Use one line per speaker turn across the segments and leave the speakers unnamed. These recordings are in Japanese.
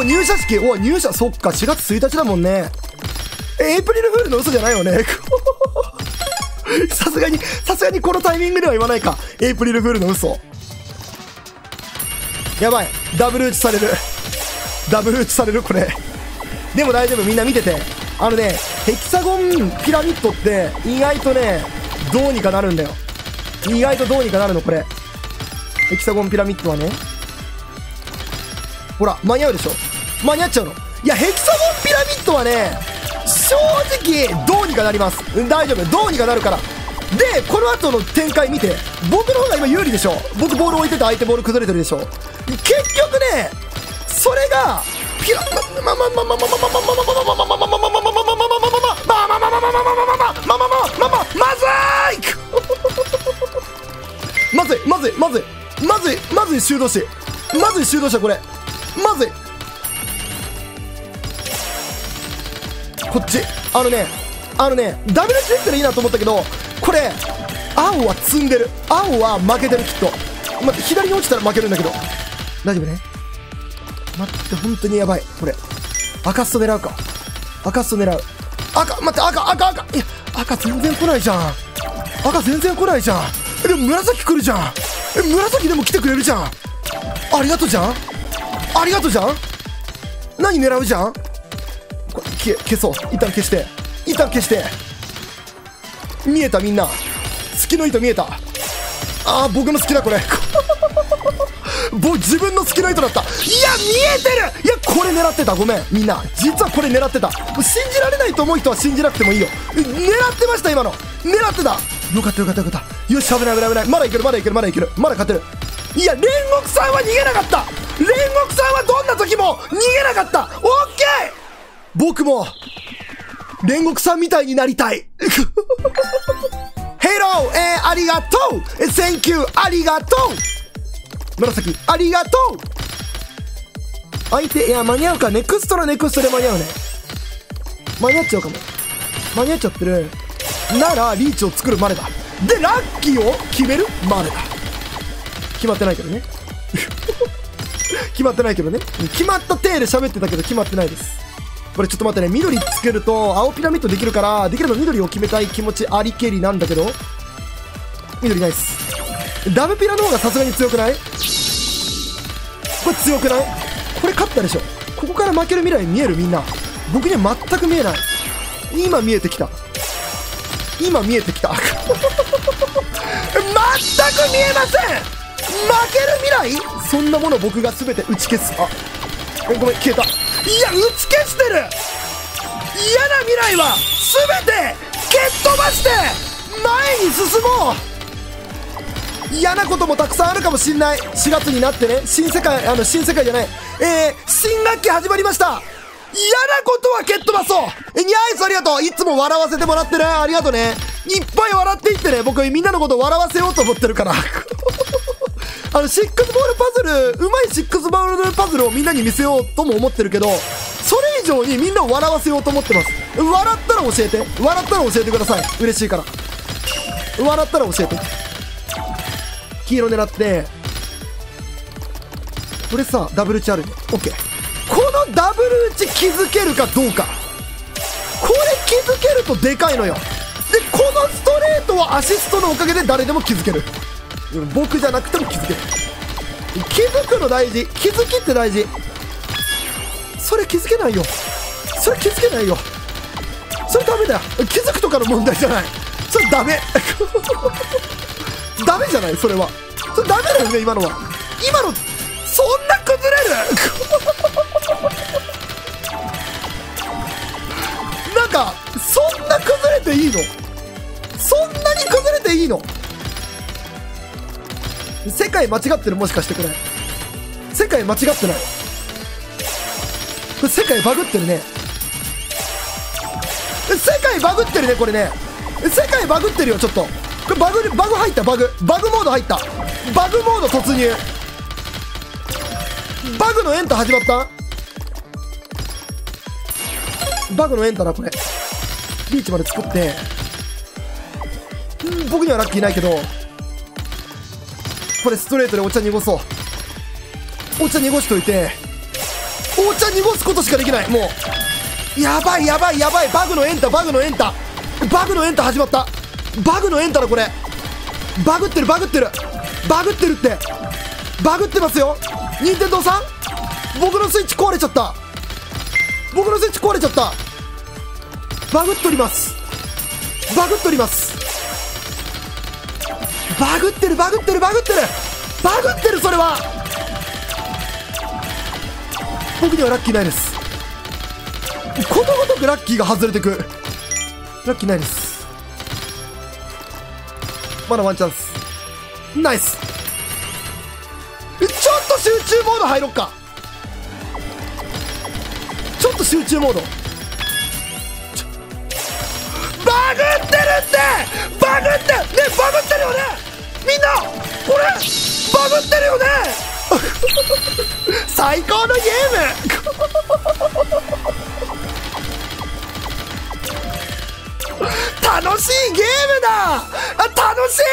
お、入社式。お、入社、そっか、4月1日だもんね。エイプリルフールの嘘じゃないよね。さすがにこのタイミングでは言わないか。エイプリルフールの嘘。やばい。ダブル打ちされる。ダブル打ちされる、これ。でも大丈夫、みんな見てて。ヘキサゴンピラミッドって、意外とね、どうにかなるんだよ。意外とどうにかなるの、これ。ヘキサゴンピラミッドはね。ほら、間に合うでしょ。間に合っちゃうの。いや、ヘキサゴンピラミッドはね、正直、どうにかなります。大丈夫。どうにかなるから。で、この後の展開見て、僕の方が今有利でしょ。僕ボール置いてて相手ボール崩れてるでしょ。結局ね、それが、ピラ、まずい修道士。まずい修道士はこれ。まずい。こっち。ダブルチできたらいいなと思ったけど、これ、青は積んでる。青は負けてる、きっと。待って、左に落ちたら負けるんだけど。大丈夫ね。待って、本当にやばい。これ。赤スト狙うか。赤スト狙う。待って、赤。いや、赤全然来ないじゃん。赤全然来ないじゃん。でも紫来るじゃん。紫でも来てくれるじゃん。ありがとうじゃん。何狙うじゃん。これ消そう。一旦消して。見えた、みんな。月の糸見えた。僕の好きだ、これ。自分の好きな糸だった。いや、見えてる。いや、これ狙ってた。ごめん、みんな。実はこれ狙ってた。信じられないと思う人は信じなくてもいいよ。狙ってました、今の。狙ってた。よかった。よし、危ない。まだいける。まだ勝てる。いや、煉獄さんは逃げなかった。煉獄さんはどんな時も逃げなかった。オッケー。僕も、煉獄さんみたいになりたい。ヘロー、ありがとう。Thank you、ありがとう。紫、ありがとう。相手、いや、間に合うか。ネクストで間に合うね。間に合っちゃうかも。間に合っちゃってる。なら、リーチを作るまでだ。で、ラッキーを決めるまでだ。決まってないけどね。決まった体で喋ってたけど決まってないです。これちょっと待ってね。緑つけると青ピラミッドできるから、できれば緑を決めたい気持ちありけりなんだけど、緑ないっす。ダブピラの方がさすがに強くない？これ強くない？これ勝ったでしょ。ここから負ける未来見える？みんな。僕には全く見えない。今見えてきた。全く見えません。負ける未来？そんなもの僕が全て打ち消す。ごめん、消えた。いや、打ち消してる。嫌な未来は全て蹴っ飛ばして前に進もう。嫌なこともたくさんあるかもしんない。4月になってね、新世界じゃない、新学期始まりました。嫌なことは蹴っ飛ばそう。ニャイス、ありがとう。いつも笑わせてもらってね。ありがとうね。いっぱい笑っていってね。僕みんなのことを笑わせようと思ってるから。シックスボールパズル、うまいシックスボールパズルをみんなに見せようとも思ってるけど、それ以上にみんなを笑わせようと思ってます。笑ったら教えてください。嬉しいから。笑ったら教えて。黄色狙って、これさ、ダブル打ちあるね。オッケー。このダブル打ち気づけるかどうか。これ気づけるとでかいのよ。で、このストレートはアシストのおかげで誰でも気づける。僕じゃなくても気づける。気づくの大事。気づきって大事。それ気づけないよ。それダメだよ。気づくとかの問題じゃない。それダメ。ダメじゃない、それは。それダメだよね、今のは。そんな崩れる。なんかそんな崩れていいの？そんなに崩れていいの？世界間違ってる？もしかしてこれ世界間違ってない？これ世界バグってるね。世界バグってるね、これね。世界バグってるよ、ちょっと。これバグ入った。バグモード入った。バグモード突入。バグのエンタ始まった。バグのエンタだ、これ。リーチまで作って。僕にはラッキーないけど、これストレートでお茶濁そう。お茶濁しといて、 お茶濁すことしかできない。もうやばいやばいやばい。バグのエンタバグのエンタバグのエンタ始まった。バグのエンタだこれ。バグってるバグってるバグってるって。バグってますよ任天堂さん。僕のスイッチ壊れちゃった。僕のスイッチ壊れちゃった。バグっております。バグっております。バグってるバグってるバグってるバグってる。それは僕にはラッキーないです。ことごとくラッキーが外れてく。ラッキーないです。まだワンチャンス。ナイス。ちょっと集中モード入ろっか。ちょっと集中モード。バグってるってバグってね。バグってるよねみんな。これバグってるよね最高のゲーム楽しいゲームだ。楽し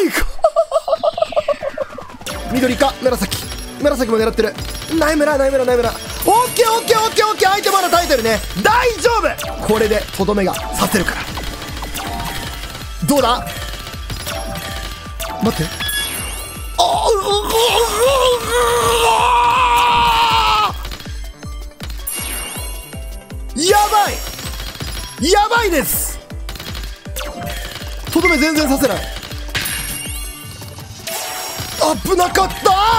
い緑か紫。紫も狙ってる。ナイムラナイムラナイムラ。オッケーオッケーオッケーオッケー。相手まだ耐えてるね。大丈夫。これでとどめが刺せるから。どうだ。待って。やばいやばいです。とどめ全然させない。危なかった。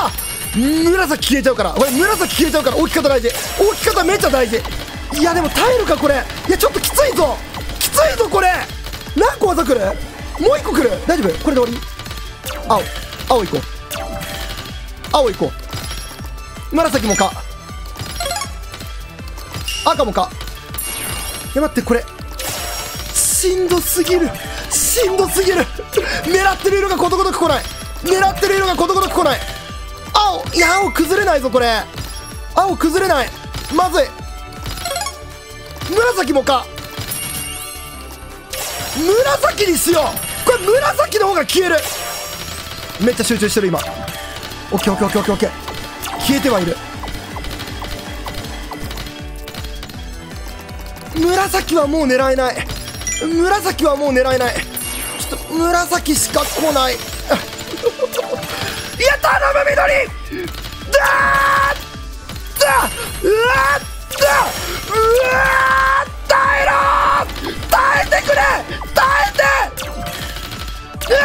紫消えちゃうから。これ紫消えちゃうから。置き方大事。置き方めっちゃ大事。いやでも耐えるかこれ。いやちょっときついぞきついぞこれ。何個技来る。もう1個来る。大丈夫これで終わり。青行こう。青行こう。紫もか赤もか。いや待ってこれしんどすぎるしんどすぎる狙ってる色がことごとく来ない。狙ってる色がことごとく来ない。いや青崩れないぞこれ。青崩れない。まずい。紫もか。紫にしよう。これ紫の方が消える。めっちゃ集中してる今。オッケーオッケーオッケーオッケーオッケー。消えてはいる。紫はもう狙えない。紫はもう狙えない。ちょっと紫しか来ないいや頼む緑。だーだうわーだうわー耐えろー耐えてくれ耐えて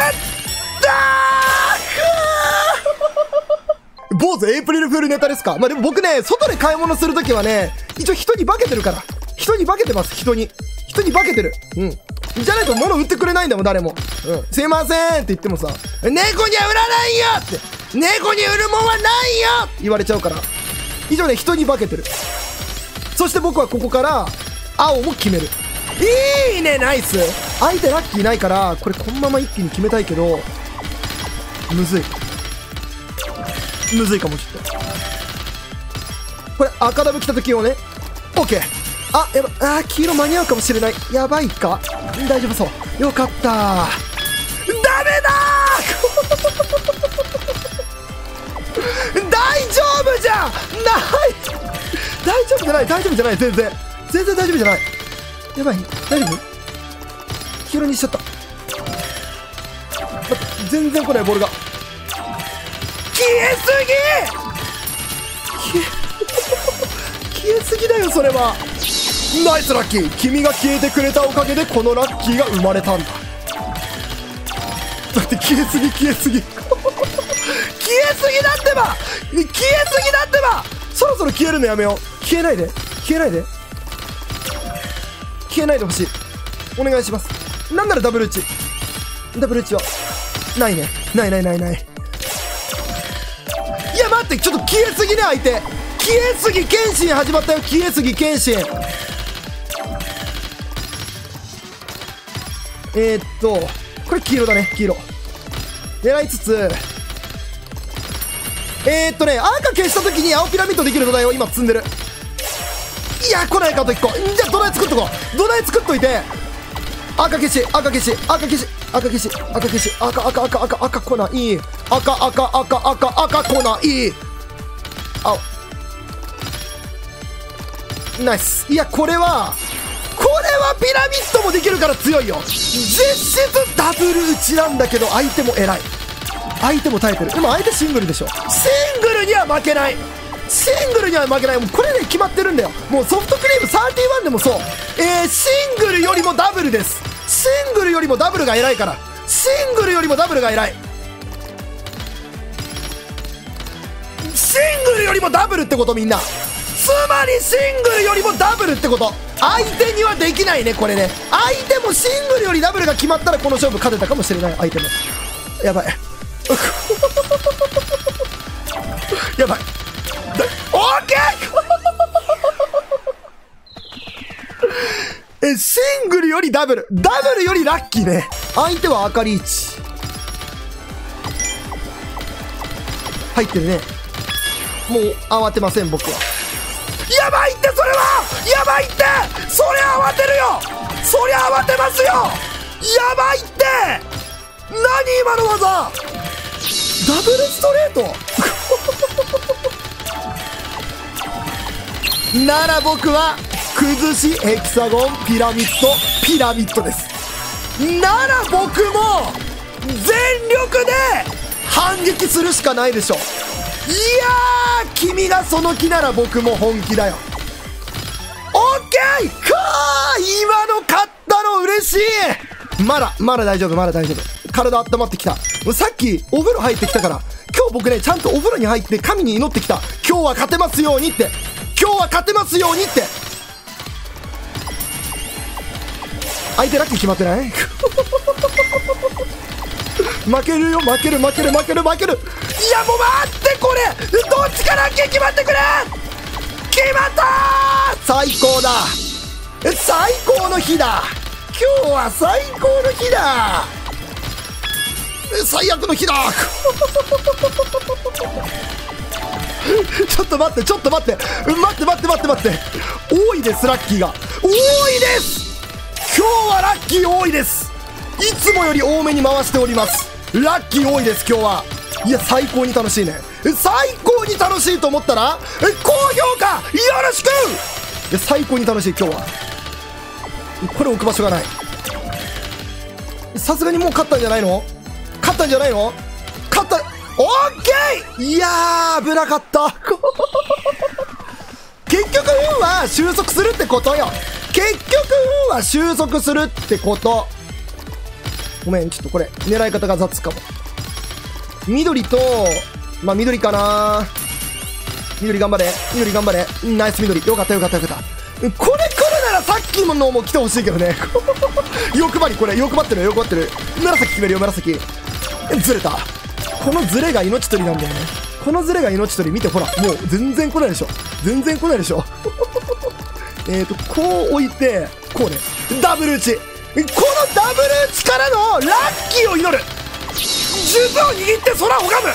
坊主エイプリルフールネタですか。まあでも僕ね外で買い物するときはね一応人に化けてるから。人に化けてます。人に化けてる。じゃないと物売ってくれないんだもん誰も。すいませんって言ってもさ猫には売らないよって猫に売るもんはないよって言われちゃうから。以上ね人に化けてる。そして僕はここから青も決める。いいねナイス。相手ラッキーないからこれこのまま一気に決めたいけどむずいかも。ちょっとこれ赤ダブ来た時をね OK。 やば黄色間に合うかもしれない。やばいか大丈夫そう。よかったダメだ大丈夫じゃない大丈夫じゃない大丈夫じゃない全然大丈夫じゃない。やばい大丈夫。黄色にしちゃった。待って全然来ないボールが。消えすぎだよそれは。ナイスラッキー。君が消えてくれたおかげでこのラッキーが生まれたんだ。だって消えすぎ消えすぎだってばそろそろ消えるのやめよう。消えないでほしい。お願いします。なんならダブル打ちはないね。ない。いや待ってちょっと消えすぎね相手。消えすぎ剣心始まったよ。消えすぎ剣心。これ黄色だね。黄色狙いつつ赤消した時に青ピラミッドできる土台を今積んでる。いや来ないかあと1個。じゃあ土台作っとこう。土台作っといて赤消し赤来ない赤来ない。 ナイス。いや、これはピラミッドもできるから強いよ。実質ダブル打ちなんだけど、相手も偉い。相手も耐えてる。でも相手シングルでしょ。シングルには負けない。シングルには負けない。もうこれね、決まってるんだよ。もうソフトクリーム31でもそう。シングルよりもダブルです。シングルよりもダブルが偉いから。シングルよりもダブルが偉い。シングルよりもダブルってこと、みんな。つまりシングルよりもダブルってこと。相手にはできないね、これね。相手もシングルよりダブルが決まったらこの勝負勝てたかもしれない。相手もやばいやばい。オーケーシングルよりダブルよりラッキーね。相手は赤リーチ入ってるね。もう慌てません、僕は。やばいって、それはやばいって、そりゃ慌てるよ。そりゃ慌てますよ。やばいって、何今の技。ダブルストレートなら僕は崩しヘキサゴンピラミッドです。なら僕も全力で反撃するしかないでしょ。いやー、君がその気なら僕も本気だよ。オッケーかー、今の勝ったの嬉しい。まだ大丈夫、まだ大丈夫。体温まってきた。さっきお風呂入ってきたから、今日僕ね、ちゃんとお風呂に入って神に祈ってきた。今日は勝てますようにって。今日は勝てますようにって。相手ラッキー決まってない負けるよ、負ける。いや、もう待って、これどっちかラッキー決まってくれ。決まったー。最高だ。最高の日だ。今日は最高の日だ。最悪の日だちょっと待って。多いです、ラッキーが。多いです。今日はラッキー多いです。いつもより多めに回しております。ラッキー多いです、今日は。いや、最高に楽しいね。最高に楽しいと思ったら高評価よろしく。いや、最高に楽しい、今日は。これ置く場所がない。さすがにもう勝ったんじゃないの。勝った。オッケー。いやー、危なかった結局運は収束するってことよ。ごめん、ちょっとこれ狙い方が雑かも。緑と、まあ緑かな。緑頑張れ。ナイス緑。よかった。これ来るならさっきのも来てほしいけどね欲張ってる。紫決めるよ、紫。ずれた。このズレが命取りなんだよね。見て、ほら、もう全然来ないでしょこう置いて、こうね、ダブル打ち。このダブル打ちからのラッキーを祈る。数珠を握って空を拝む。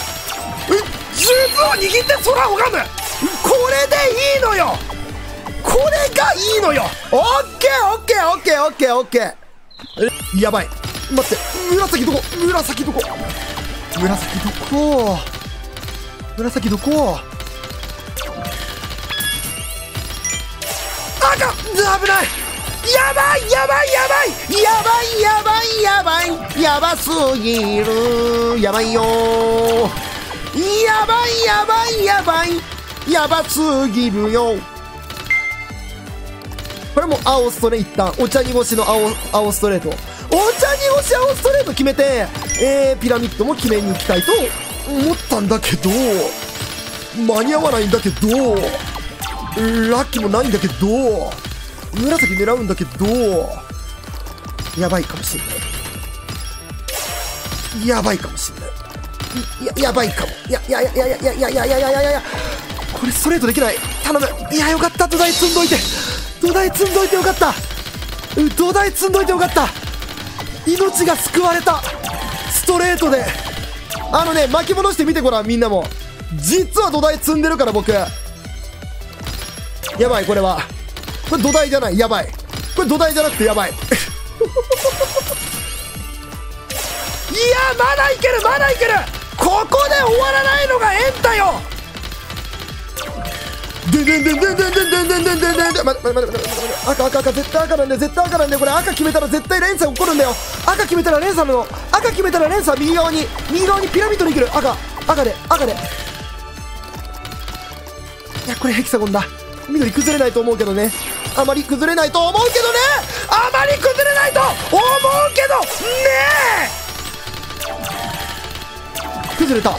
これでいいのよ。これがいいのよ。オッケー。やばい。待って、紫どこ。赤、危ない。やばい。やばすぎる。やばいよ。やばすぎるよ。これも青ストレート。一旦お茶濁しの青ストレート。決めて、ピラミッドも決めに行きたいと思ったんだけど、間に合わないんだけど、ラッキーもないんだけど、紫狙うんだけど、やばいかもしれない。これストレートできない。頼む。いや、よかった。土台積んどいてよかった。命が救われた。ストレートで。巻き戻してみてごらん、みんなも。実は土台積んでるから、僕。やばい、これは。これ土台じゃない。やばい。これ土台じゃなくてやばい。いや、まだいける。ここで終わらないのがエンタよ。でんでんでんでんでんでんでんでんでんで赤、絶対赤なんで、絶対赤なんで、これ赤決めたら絶対連鎖起こるんだよ。赤決めたら連鎖の、赤決めたら連鎖右側にピラミッドに来る。赤で。いや、これヘキサゴンだ。緑崩れないと思うけどね。あまり崩れないと思うけどね。崩れた。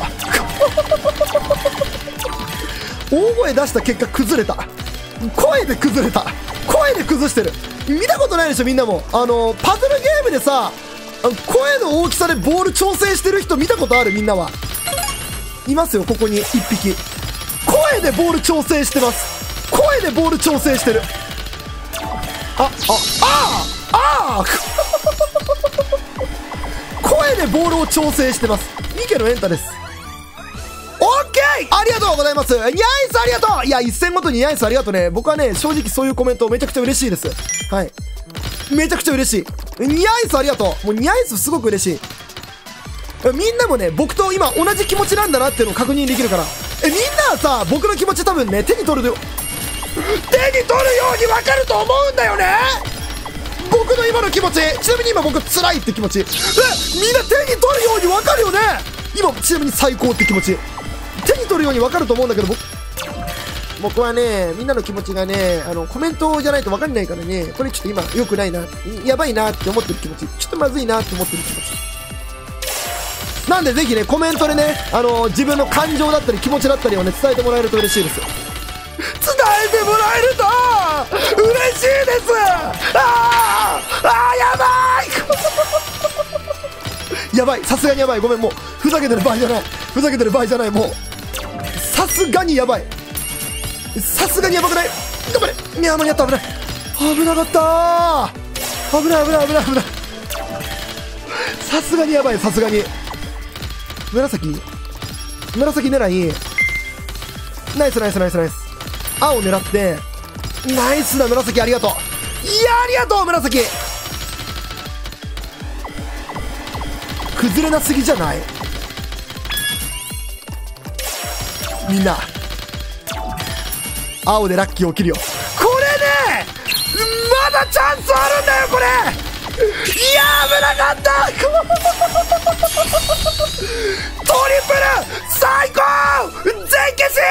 大声出した結果崩れた。声で崩れた。声で崩してる。見たことないでしょみんなも。パズルゲームでさ、声の大きさでボール調整してる人見たことある？みんなはいますよ。ここに1匹声でボール調整してます。声でボール調整してる。声でボールを調整してます。ミケのエンタです。オッケー、ありがとうございます。ニャイスありがとう。いや、一戦ごとにニャイスありがとうね。僕はね、正直そういうコメントめちゃくちゃ嬉しいです。はい、めちゃくちゃ嬉しい。ニャイスありがとう。もうニャイスすごく嬉しい。みんなもね、僕と今同じ気持ちなんだなっていうのを確認できるから。みんなはさ、僕の気持ち多分ね、手に取るように分かると思うんだよね。僕の今の気持ち、ちなみに今僕辛いって気持ち、みんな手に取るように分かるよね。今ちなみに最高って気持ち、手に取るように分かると思うんだけど、僕はね、みんなの気持ちがね、コメントじゃないと分かんないからね、これちょっと今良くないな、やばいなって思ってる気持ち、ちょっとまずいなって思ってる気持ちなんで、ぜひね、コメントでね、自分の感情だったり気持ちだったりをね、伝えてもらえると嬉しいです。伝えてもらえると嬉しいです。やばいやばい、さすがにやばい。ごめん、もうふざけてる場合じゃない。もうさすがにやばい。さすがにやばくない？頑張れ。いや、間に合った。危なかった。危ない。さすがにやばい。さすがに紫狙い。ナイス。青狙って、ナイスだ紫。ありがとう。いや、ありがとう紫。崩れなすぎじゃない？みんな青でラッキー起きるよ。これね、まだチャンスあるんだよこれ。いや、危なかった。トリプル最高。全消し。